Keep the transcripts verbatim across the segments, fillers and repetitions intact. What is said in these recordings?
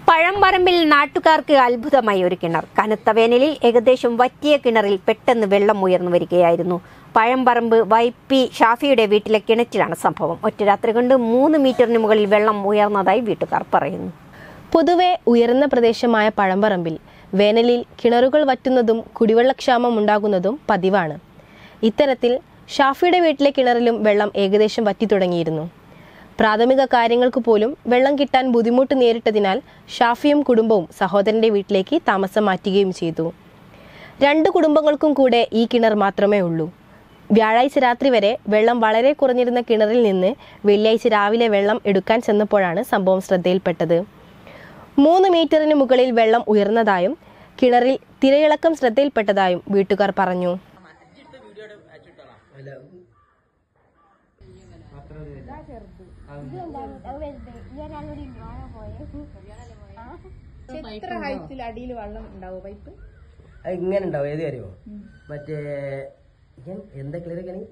പഴംപറമ്പിൽ നാട്ടുകാർക്ക് അത്ഭുതമായി ഒരു കിണർ. കനത്ത വേനലിൽ ഏകദേശം വറ്റിയ കിണറിൽ പെട്ടെന്ന് വെള്ളം ഉയർന്നു വരികയായിരുന്നു. പഴംപറമ്പ് വൈപ്പി ഷാഫിയുടെ വീട്ടിലെ കിണറ്റിലാണ് സംഭവം. ഒറ്റ രാത്രി കൊണ്ട് മൂന്ന് മീറ്ററിന് മുകളിൽ വെള്ളം ഉയർന്നതായി വീട്ടുകാർ പറയുന്നു. പൊതുവെ ഉയർന്ന പ്രദേശമായ പഴംപറമ്പിൽ വേനലിൽ കിണറുകൾ വറ്റുന്നതും കുടിവെള്ളക്ഷാമം ഉണ്ടാകുന്നതും പതിവാണ്. ഇത്തരത്തിൽ ഷാഫിയുടെ വീട്ടിലെ കിണറിലും വെള്ളം ഏകദേശം വറ്റി തുടങ്ങിയിരുന്നു. പ്രാഥമിക കാര്യങ്ങൾക്ക് പോലും വെള്ളം കിട്ടാൻ ബുദ്ധിമുട്ട് നേരിട്ടതിനാൽ ഷാഫിയും കുടുംബവും സഹോദരന്റെ വീട്ടിലേക്ക് താമസം മാറ്റുകയും ചെയ്തു. രണ്ട് കുടുംബങ്ങൾക്കും കൂടെ ഈ കിണർ മാത്രമേ ഉള്ളൂ. വ്യാഴാഴ്ച രാത്രി വരെ വെള്ളം വളരെ കുറഞ്ഞിരുന്ന കിണറിൽ നിന്ന് വെള്ളിയാഴ്ച രാവിലെ വെള്ളം എടുക്കാൻ ചെന്നപ്പോഴാണ് സംഭവം ശ്രദ്ധയിൽപ്പെട്ടത്. മൂന്ന് മീറ്ററിന് മുകളിൽ വെള്ളം ഉയർന്നതായും കിണറിൽ തിരയിളക്കം ശ്രദ്ധയിൽപ്പെട്ടതായും വീട്ടുകാർ പറഞ്ഞു. ഇങ്ങനെ ഉണ്ടാവും. ഏത് കാര്യമോ മറ്റേ എന്താ ക്ലിയർ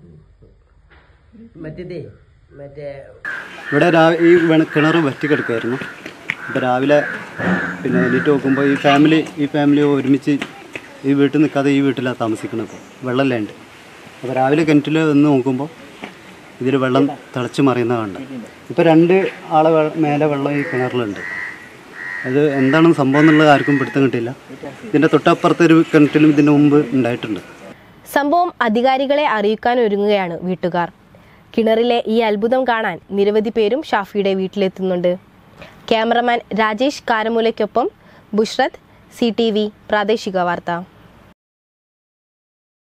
മറ്റേ മറ്റേ ഇവിടെ ഈ കിണർ വറ്റിക്കെടുക്കായിരുന്നു. ഇപ്പോൾ രാവിലെ പിന്നെ എണീറ്റ് നോക്കുമ്പോൾ ഈ ഫാമിലി ഈ ഫാമിലി ഒരുമിച്ച് ഈ വീട്ടിൽ നിൽക്കാതെ ഈ വീട്ടിലാണ് താമസിക്കുന്നത്. വെള്ളമില്ലാണ്ട് അപ്പോൾ രാവിലെ കിണറ്റിൽ വന്ന് നോക്കുമ്പോൾ ഇതിൽ വെള്ളം തിളച്ച് മറിയുന്ന കണ്ട്. ഇപ്പോൾ രണ്ട് ആളെ മേലെ വെള്ളം ഈ കിണറിലുണ്ട്. അത് എന്താണ് സംഭവം എന്നുള്ളത് ആർക്കും പിടുത്തം കിട്ടിയില്ല. ഇതിൻ്റെ തൊട്ടപ്പുറത്തൊരു കിണറ്റിലും ഇതിന് മുമ്പ് ഉണ്ടായിട്ടുണ്ട്. സംഭവം അധികാരികളെ അറിയിക്കാൻ ഒരുങ്ങുകയാണ് വീട്ടുകാർ. കിണറിലെ ഈ അത്ഭുതം കാണാൻ നിരവധി പേരും ഷാഫിയുടെ വീട്ടിലെത്തുന്നുണ്ട്. ക്യാമറമാൻ രാജേഷ് കാരമൂലയ്ക്കൊപ്പം ബുഷ്രത്ത്, സി ടി വി പ്രാദേശിക വാർത്ത.